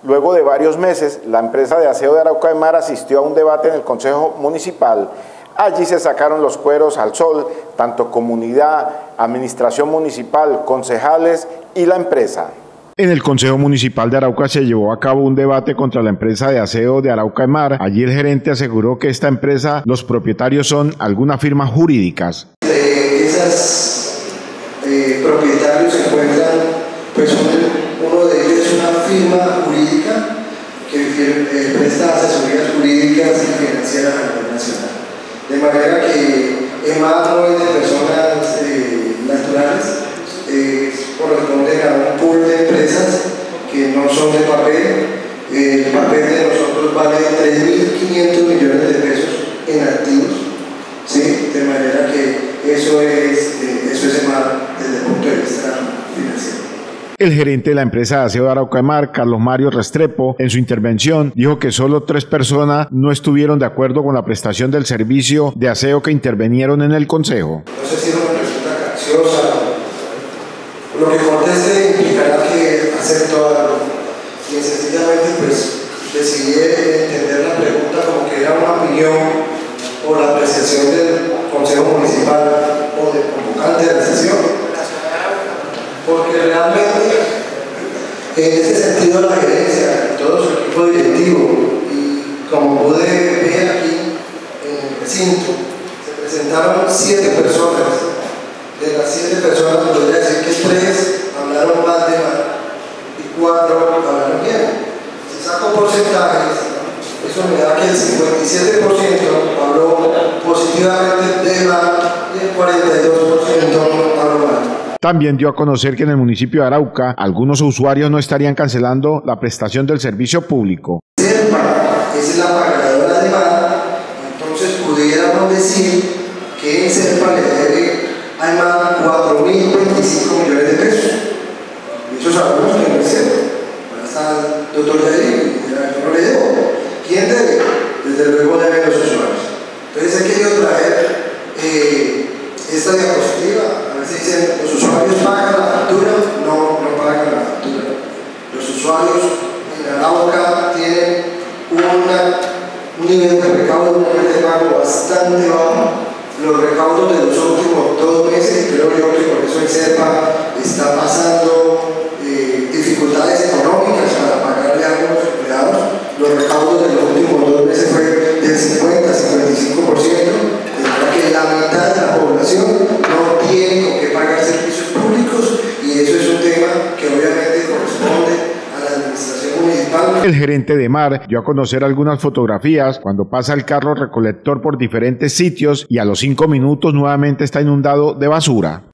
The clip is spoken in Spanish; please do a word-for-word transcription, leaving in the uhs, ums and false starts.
Luego de varios meses, la empresa de aseo de Arauca de Mar asistió a un debate en el Consejo Municipal. Allí se sacaron los cueros al sol, tanto comunidad, administración municipal, concejales y la empresa. En el Consejo Municipal de Arauca se llevó a cabo un debate contra la empresa de aseo de Arauca de Mar. Allí el gerente aseguró que esta empresa, los propietarios son algunas firmas jurídicas. Eh, esas eh, propietarios se encuentran, pues uno de ellos es una firma jurídica que eh, presta asesorías jurídicas y financieras a nivel nacional. De manera que EMAD no es de personas eh, naturales, eh, corresponden a un pool de empresas que no son de papel. Eh, el papel de nosotros vale tres mil quinientos millones de pesos en activos, ¿sí? De manera que eso es, eh, eso es EMAD desde el punto de vista financiero. El gerente de la empresa de aseo de Arauca de Mar, Carlos Mario Restrepo, en su intervención dijo que solo tres personas no estuvieron de acuerdo con la prestación del servicio de aseo que intervinieron en el consejo. No sé si es una pregunta capciosa, lo que conteste implicará que acepto algo, y sencillamente pues decidí entender la pregunta como que era una opinión o la apreciación del consejo municipal o del convocante de la sesión. Porque realmente, en ese sentido, la gerencia, todo su equipo directivo, y como pude ver aquí en el recinto, se presentaron siete personas. De las siete personas, podría decir que tres hablaron mal de mal y cuatro hablaron bien. Si saco porcentajes, eso me da que el cincuenta y siete por ciento habló positivamente de mal y el cuarenta y dos por ciento habló mal. También dio a conocer que en el municipio de Arauca algunos usuarios no estarían cancelando la prestación del servicio público. Serpa es la pagadora de EMAD, entonces pudiéramos decir que en Serpa le debe a EMAD cuatro mil veinticinco millones de pesos. Eso sabemos que no es cierto. Ahora está el doctor Yair, yo no le debo. ¿Quién debe? Desde luego deben los usuarios. Entonces he querido traer eh, esta diapositiva. Se dicen, los usuarios pagan la factura, no, no pagan la factura. Los usuarios en Arauca tienen una, un nivel de recaudo, un nivel de pago bastante bajo. Los recaudos de los últimos dos meses, y creo yo que por eso el SERPA está pasando eh, dificultades económicas para pagarle a algunos empleados. Los recaudos de los últimos dos meses fue del cincuenta a cincuenta y cinco por ciento, de manera que la mitad de la población no tiene con qué pagar servicios públicos, y eso es un tema que obviamente corresponde a la administración municipal. El gerente de Mar dio a conocer algunas fotografías cuando pasa el carro recolector por diferentes sitios y a los cinco minutos nuevamente está inundado de basura.